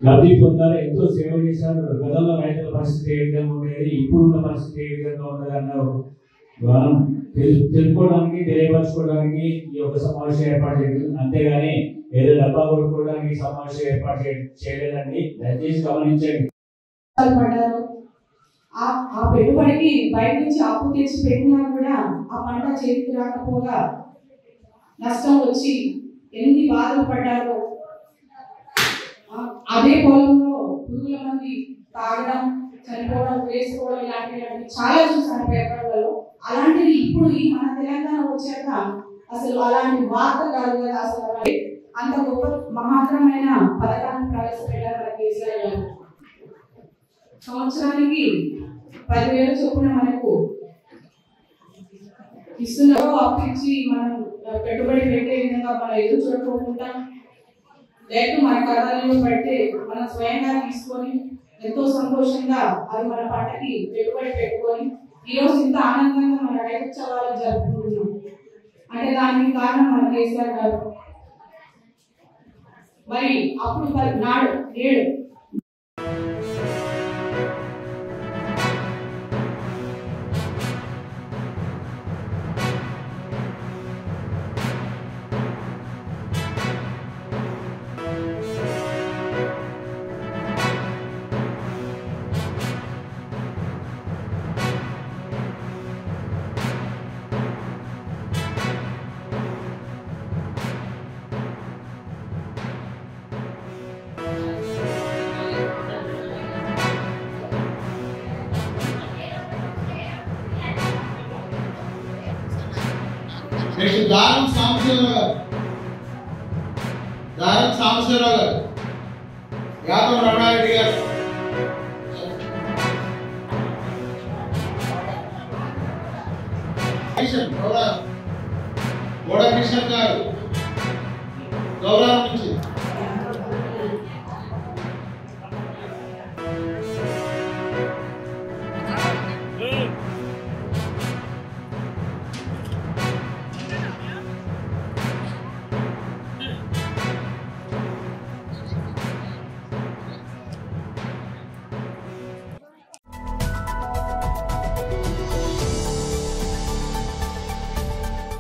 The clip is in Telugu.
లబ్ధి పొందారు, ఎంతో సేవ చేశారు. గతంలో రైతుల పరిస్థితి ఏ విధంగా ఉండేది, ఇప్పుడున్న పరిస్థితి ఏ విధంగా ఉన్నది అన్నారు మనం తెలుసుకోవడానికి, తెలియపరచుకోవడానికి ఈ యొక్క సమావేశం ఏర్పాటు చేయండి. అంతేగాని ఏదో డబ్బా కొట్టుకోవడానికి సమావేశం ఏర్పాటు చేయలేదండి. దయచేసి గమనించండి. ఆ పెట్టుబడికి బయట నుంచి అప్పు తెచ్చి పెట్టినా కూడా ఆ పంట చేతికి రాకపోగా నష్టం వచ్చి ఎన్ని బాధలు పడ్డారో, అదే పొలంలో పురుగుల మంది తాగడం, చనిపోవడం, వేసుకోవడం ఇలాంటివి చాలా చూసాను పేపర్లలో. అలాంటిది ఇప్పుడు ఈ మన తెలంగాణ వచ్చాక అసలు అలాంటి వార్త కాదు కదా. అసలు అంత గొప్ప మహత్తరమైన పథకాన్ని ప్రవేశపెట్టారు మన కేసీఆర్ గారు. సంవత్సరానికి 10,000 చొప్పున మనకు ఇస్తున్నారు. అప్పు ఇచ్చి మనం పెట్టుబడి పెట్టే విధంగా మనం ఎదురు చూడకుండా డైరెక్ట్ మన ఖాతాలో పెడితే మనం స్వయంగా తీసుకొని ఎంతో సంతోషంగా అది మన పంటకి పెట్టుబడి పెట్టుకొని ఈరోజు ఇంత ఆనందంగా మన రైతోత్సవాలు జరుపుకుంటున్నాం అంటే దానికి కారణం మన కేసీఆర్ గారు. మరి అప్పుడు నాడు నేడు దారం సాంబశివరావు గారు, యాదవ రమణారెడ్డి గారు, గౌడ కృష్ణ గారు గౌరవం నుంచి